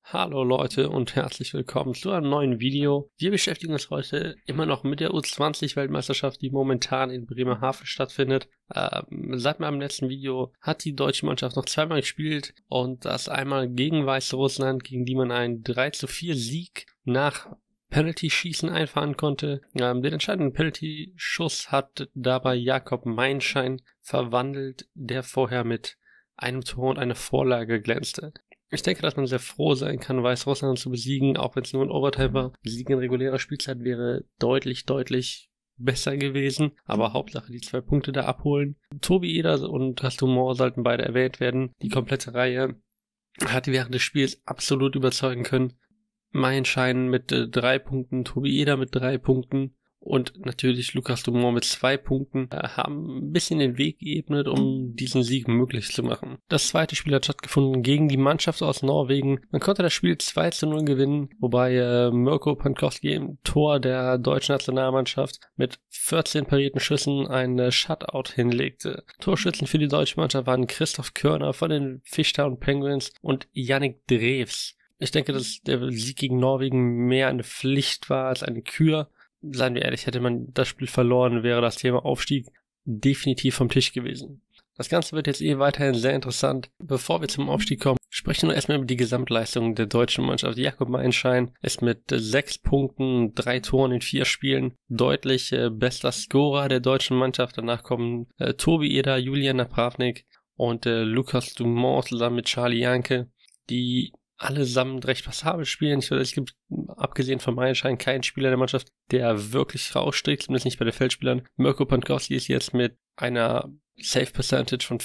Hallo Leute und herzlich willkommen zu einem neuen Video. Wir beschäftigen uns heute immer noch mit der U20-Weltmeisterschaft, die momentan in Bremerhaven stattfindet. Seit meinem letzten Video hat die deutsche Mannschaft noch zweimal gespielt und das einmal gegen Weißrussland, gegen die man einen 3:4 Sieg nach Penalty-Schießen einfahren konnte. Den entscheidenden Penalty-Schuss hat dabei Jakob Meinschein verwandelt, der vorher mit einem Tor und einer Vorlage glänzte. Ich denke, dass man sehr froh sein kann, Weißrussland zu besiegen, auch wenn es nur ein Overtime war. Sieg in regulärer Spielzeit wäre deutlich besser gewesen, aber Hauptsache die 2 Punkte da abholen. Tobi Eder und Dumont sollten beide erwähnt werden. Die komplette Reihe hat während des Spiels absolut überzeugen können. Meinschein mit 3 Punkten, Tobi Eder mit 3 Punkten. Und natürlich Lukas Dumont mit 2 Punkten haben ein bisschen den Weg geebnet, um diesen Sieg möglich zu machen. Das zweite Spiel hat stattgefunden gegen die Mannschaft aus Norwegen. Man konnte das Spiel 2:0 gewinnen, wobei Mirko Pankowski im Tor der deutschen Nationalmannschaft mit 14 parierten Schüssen ein Shutout hinlegte. Torschützen für die deutsche Mannschaft waren Christoph Körner von den Fishtown Penguins und Yannick Drews. Ich denke, dass der Sieg gegen Norwegen mehr eine Pflicht war als eine Kür. Seien wir ehrlich, hätte man das Spiel verloren, wäre das Thema Aufstieg definitiv vom Tisch gewesen. Das Ganze wird jetzt weiterhin sehr interessant. Bevor wir zum Aufstieg kommen, sprechen wir erstmal über die Gesamtleistung der deutschen Mannschaft. Jakob Meinschein ist mit 6 Punkten, 3 Toren in 4 Spielen deutlich bester Scorer der deutschen Mannschaft. Danach kommen Tobi Eder, Julian Napravnik und Lukas Dumont zusammen mit Charlie Janke, die allesamt recht passabel spielen. Ich finde, es gibt, abgesehen von Meinschein, keinen Spieler der Mannschaft, der wirklich raussticht, zumindest nicht bei den Feldspielern. Mirko Pankowski ist jetzt mit einer Save Percentage von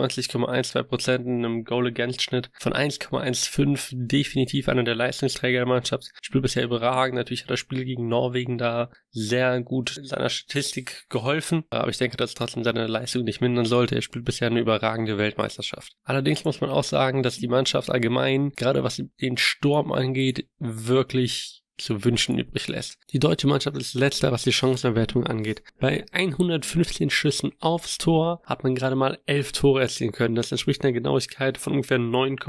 94,12%, einem Goal-Against-Schnitt von 1,15, definitiv einer der Leistungsträger der Mannschaft. Spielt bisher überragend. Natürlich hat das Spiel gegen Norwegen da sehr gut seiner Statistik geholfen, aber ich denke, dass trotzdem seine Leistung nicht mindern sollte. Er spielt bisher eine überragende Weltmeisterschaft. Allerdings muss man auch sagen, dass die Mannschaft allgemein, gerade was den Sturm angeht, wirklich zu wünschen übrig lässt. Die deutsche Mannschaft ist letzter, was die Chancenerwertung angeht. Bei 115 Schüssen aufs Tor hat man gerade mal 11 Tore erzielen können. Das entspricht einer Genauigkeit von ungefähr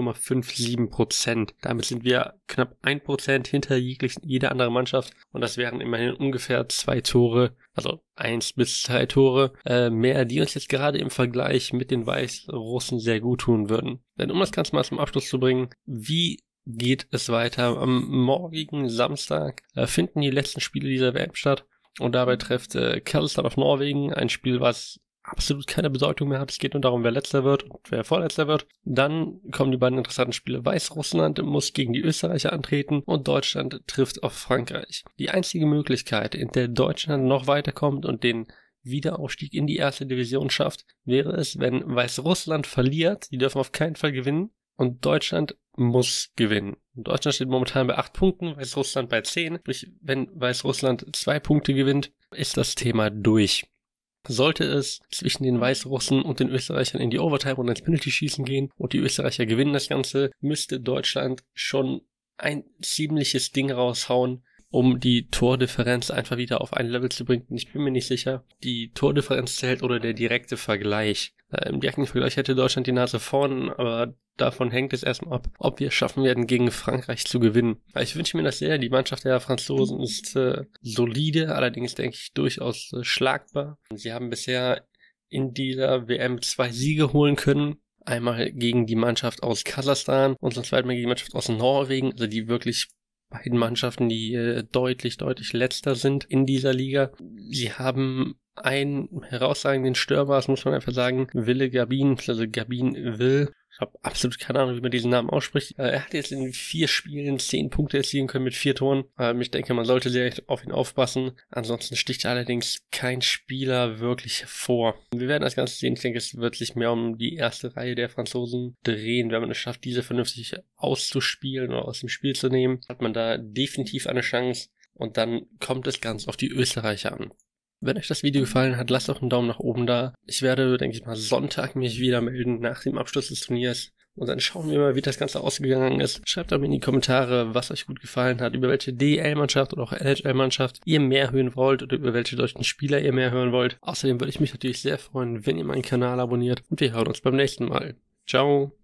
9,57%. Damit sind wir knapp 1% hinter jeder anderen Mannschaft und das wären immerhin ungefähr 2 Tore, also 1 bis 2 Tore mehr, die uns jetzt gerade im Vergleich mit den Weißrussen sehr gut tun würden. Denn um das Ganze mal zum Abschluss zu bringen, wie geht es weiter? Am morgigen Samstag finden die letzten Spiele dieser WM statt und dabei trifft Karlstad auf Norwegen, ein Spiel, was absolut keine Bedeutung mehr hat. Es geht nur darum, wer letzter wird und wer vorletzter wird. Dann kommen die beiden interessanten Spiele. Weißrussland muss gegen die Österreicher antreten und Deutschland trifft auf Frankreich. Die einzige Möglichkeit, in der Deutschland noch weiterkommt und den Wiederaufstieg in die erste Division schafft, wäre es, wenn Weißrussland verliert. Die dürfen auf keinen Fall gewinnen. Und Deutschland muss gewinnen. Deutschland steht momentan bei 8 Punkten, Weißrussland bei 10. Sprich, wenn Weißrussland 2 Punkte gewinnt, ist das Thema durch. Sollte es zwischen den Weißrussen und den Österreichern in die Overtime und ins Penalty-Schießen gehen und die Österreicher gewinnen das Ganze, müsste Deutschland schon ein ziemliches Ding raushauen, um die Tordifferenz einfach wieder auf ein Level zu bringen. Ich bin mir nicht sicher, die Tordifferenz zählt oder der direkte Vergleich. Im direkten Vergleich hätte Deutschland die Nase vorn, aber davon hängt es erstmal ab, ob wir es schaffen werden, gegen Frankreich zu gewinnen. Ich wünsche mir das sehr. Die Mannschaft der Franzosen ist solide, allerdings denke ich durchaus schlagbar. Sie haben bisher in dieser WM 2 Siege holen können. Einmal gegen die Mannschaft aus Kasachstan und zum zweiten Mal gegen die Mannschaft aus Norwegen, also die wirklich beiden Mannschaften, die deutlich letzter sind in dieser Liga. Sie haben einen herausragenden Stürmer, das muss man einfach sagen, Ville Gabin, also Gabin Will. Ich habe absolut keine Ahnung, wie man diesen Namen ausspricht. Er hat jetzt in 4 Spielen 10 Punkte erzielen können mit 4 Toren. Ich denke, man sollte sehr auf ihn aufpassen. Ansonsten sticht allerdings kein Spieler wirklich hervor. Wir werden das Ganze sehen. Ich denke, es wird sich mehr um die erste Reihe der Franzosen drehen. Wenn man es schafft, diese vernünftig auszuspielen oder aus dem Spiel zu nehmen, hat man da definitiv eine Chance. Und dann kommt es ganz auf die Österreicher an. Wenn euch das Video gefallen hat, lasst doch einen Daumen nach oben da. Ich werde, denke ich mal, Sonntag mich wieder melden nach dem Abschluss des Turniers. Und dann schauen wir mal, wie das Ganze ausgegangen ist. Schreibt doch mir in die Kommentare, was euch gut gefallen hat, über welche DEL-Mannschaft oder auch NHL-Mannschaft ihr mehr hören wollt oder über welche deutschen Spieler ihr mehr hören wollt. Außerdem würde ich mich natürlich sehr freuen, wenn ihr meinen Kanal abonniert. Und wir hören uns beim nächsten Mal. Ciao!